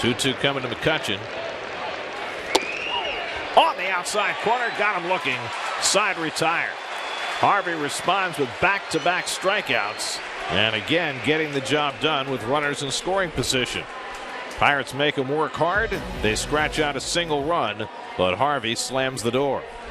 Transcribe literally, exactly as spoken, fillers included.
two two coming to McCutchen. On the outside corner, got him looking. Side retired. Harvey responds with back-to-back strikeouts. And again, getting the job done with runners in scoring position. Pirates make him work hard. They scratch out a single run, but Harvey slams the door.